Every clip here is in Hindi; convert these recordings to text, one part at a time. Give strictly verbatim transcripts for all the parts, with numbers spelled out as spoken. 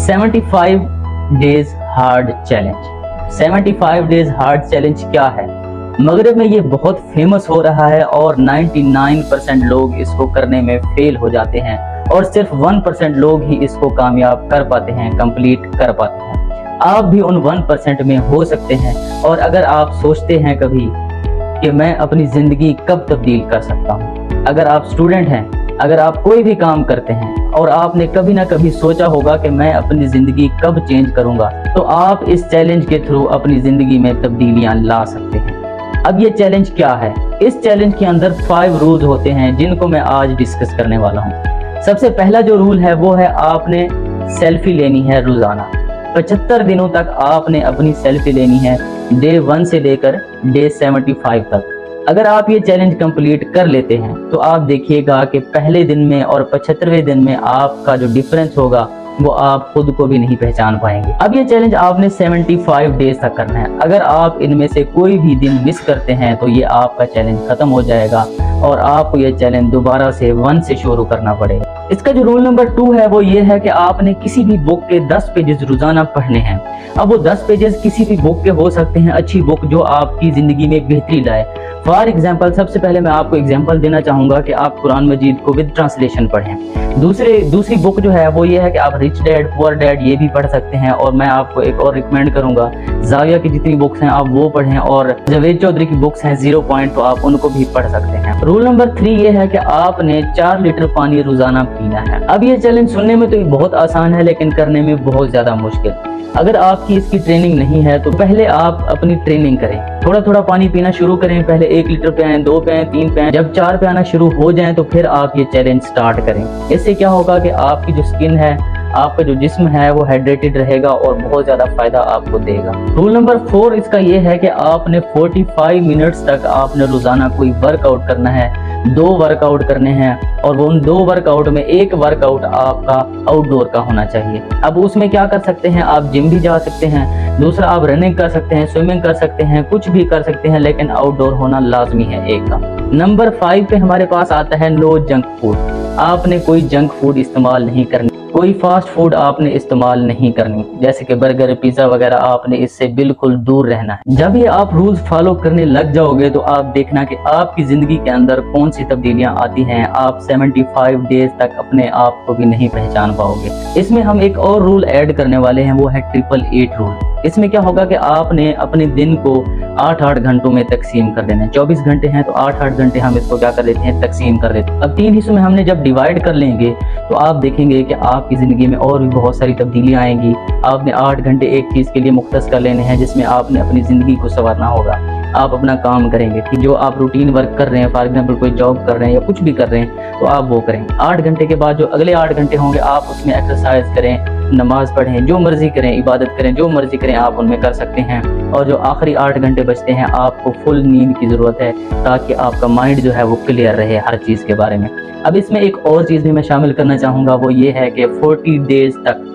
Seventy five days hard challenge. Seventy five days hard challenge क्या है? मगरब में ये बहुत फेमस हो रहा है और निन्यानवे परसेंट लोग इसको करने में फेल हो जाते हैं और सिर्फ वन परसेंट लोग ही इसको कामयाब कर पाते हैं, कंप्लीट कर पाते हैं। आप भी उन वन परसेंट में हो सकते हैं। और अगर आप सोचते हैं कभी कि मैं अपनी ज़िंदगी कब तब्दील कर सकता हूँ, अगर आप स्टूडेंट हैं, अगर आप कोई भी काम करते हैं और आपने कभी ना कभी सोचा होगा कि मैं अपनी ज़िंदगी कब चेंज करूँगा, तो आप इस चैलेंज के थ्रू अपनी ज़िंदगी में तब्दीलियाँ ला सकते हैं। अब ये चैलेंज क्या है? इस चैलेंज के अंदर फाइव रूल्स होते हैं जिनको मैं आज डिस्कस करने वाला हूँ। सबसे पहला जो रूल है वो है आपने सेल्फी लेनी है रोज़ाना। पचहत्तर दिनों तक आपने अपनी सेल्फी लेनी है, डे वन से लेकर डे सेवेंटी फाइव तक। अगर आप ये चैलेंज कंप्लीट कर लेते हैं तो आप देखिएगा कि पहले दिन में और पचहत्तरवें दिन में आपका जो डिफरेंस होगा वो आप खुद को भी नहीं पहचान पाएंगे। अब ये चैलेंज आपने पचहत्तर डेज तक करना है। अगर आप इनमें से कोई भी दिन मिस करते हैं तो ये आपका चैलेंज खत्म हो जाएगा और आपको ये चैलेंज दोबारा से वन से शुरू करना पड़ेगा। इसका जो रूल नंबर टू है वो ये है कि आपने किसी भी बुक के दस पेजेस रोजाना पढ़ने हैं। अब वो दस पेजेस किसी भी बुक के हो सकते हैं, अच्छी बुक जो आपकी जिंदगी में बेहतरी लाए। फॉर एग्जाम्पल, सबसे पहले मैं आपको एग्जाम्पल देना चाहूंगा कि आप कुरान मजीद को विद ट्रांसलेशन पढ़ें। दूसरे दूसरी बुक जो है वो ये है कि आप रिच डैड पुअर डैड ये भी पढ़ सकते हैं। और मैं आपको एक और रिकमेंड करूंगा, जाविया की जितनी बुक्स हैं आप वो पढ़ें, और जावेद चौधरी की बुक्स हैं जीरो पॉइंट, तो आप उनको भी पढ़ सकते हैं। रूल नंबर थ्री ये है कि आपने चार लीटर पानी रोजाना पीना है। अब ये चैलेंज सुनने में तो ये बहुत आसान है लेकिन करने में बहुत ज्यादा मुश्किल। अगर आपकी इसकी ट्रेनिंग नहीं है तो पहले आप अपनी ट्रेनिंग करें, थोड़ा थोड़ा पानी पीना शुरू करें। पहले एक लीटर पे आए, दो पे आए, तीन पे आए, जब चार पे आना शुरू हो जाए तो फिर आप ये चैलेंज स्टार्ट करें। इससे क्या होगा कि आपकी जो स्किन है, आपका जो जिस्म है वो हाइड्रेटेड रहेगा और बहुत ज्यादा फायदा आपको देगा। रूल नंबर फोर इसका ये है कि आपने पैंतालीस मिनट्स तक आपने रोजाना कोई वर्कआउट करना है। दो वर्कआउट करने हैं और वो उन दो वर्कआउट में एक वर्कआउट आपका आउटडोर का होना चाहिए। अब उसमें क्या कर सकते हैं, आप जिम भी जा सकते हैं, दूसरा आप रनिंग कर सकते हैं, स्विमिंग कर सकते हैं, कुछ भी कर सकते हैं, लेकिन आउटडोर होना लाजमी है एक का। नंबर फाइव पे हमारे पास आता है नो जंक फूड। आपने कोई जंक फूड इस्तेमाल नहीं करनी, कोई फास्ट फूड आपने इस्तेमाल नहीं करनी, जैसे कि बर्गर पिज्जा वगैरह, आपने इससे बिल्कुल दूर रहना है। जब ये आप रूल्स फॉलो करने लग जाओगे तो आप देखना कि आपकी जिंदगी के अंदर कौन सी तब्दीलियां आती हैं। आप पचहत्तर डेज तक अपने आप को भी नहीं पहचान पाओगे। इसमें हम एक और रूल ऐड करने वाले हैं, वो है ट्रिपल एट रूल। इसमें क्या होगा कि आपने अपने दिन को आठ आठ घंटों में तकसीम कर देना है। चौबीस घंटे हैं तो आठ आठ घंटे हम इसको क्या कर लेते हैं, तकसीम कर लेते हैं। अब तीन हिस्सों में हमने जब डिवाइड कर लेंगे तो आप देखेंगे कि आपकी जिंदगी में और भी बहुत सारी तब्दीलियां आएंगी। आपने आठ घंटे एक चीज के लिए मुख्तस कर लेने हैं जिसमें आपने अपनी जिंदगी को संवारना होगा। आप अपना काम करेंगे कि जो आप रूटीन वर्क कर रहे हैं, फॉर एग्जाम्पल कोई जॉब कर रहे हैं या कुछ भी कर रहे हैं, तो आप वो करें। आठ घंटे के बाद जो अगले आठ घंटे होंगे आप उसमें एक्सरसाइज करें, नमाज पढ़ें, जो मर्जी करें, इबादत करें, जो मर्जी करें आप उनमें कर सकते हैं। और जो आखिरी आठ घंटे बचते हैं आपको फुल नींद की ज़रूरत है ताकि आपका माइंड जो है वो क्लियर रहे हर चीज़ के बारे में। अब इसमें एक और चीज़ भी मैं शामिल करना चाहूँगा, वो ये है कि चालीस डेज तक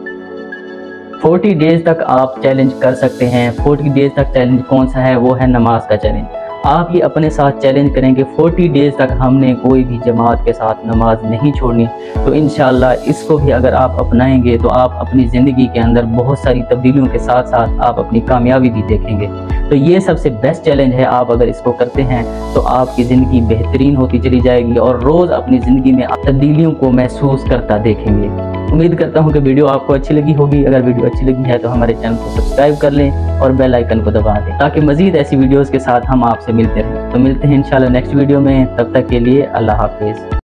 चालीस डेज तक आप चैलेंज कर सकते हैं। चालीस डेज तक चैलेंज कौन सा है, वो है नमाज का चैलेंज। आप ये अपने साथ चैलेंज करेंगे चालीस डेज तक हमने कोई भी जमात के साथ नमाज नहीं छोड़नी। तो इंशाल्लाह इसको भी अगर आप अपनाएंगे तो आप अपनी ज़िंदगी के अंदर बहुत सारी तब्दीलियों के साथ साथ आप अपनी कामयाबी भी देखेंगे। तो ये सबसे बेस्ट चैलेंज है। आप अगर इसको करते हैं तो आपकी ज़िंदगी बेहतरीन होती चली जाएगी और रोज़ अपनी ज़िंदगी में तब्दीलियों को महसूस करता देखेंगे। उम्मीद करता हूँ कि वीडियो आपको अच्छी लगी होगी। अगर वीडियो अच्छी लगी है तो हमारे चैनल को सब्सक्राइब कर लें और बेल आइकन को दबा दें ताकि मज़ीद ऐसी वीडियोज़ के साथ हम आपसे मिलते रहें। तो मिलते हैं इंशाल्लाह नेक्स्ट वीडियो में, तब तक के लिए अल्लाह हाफिज़।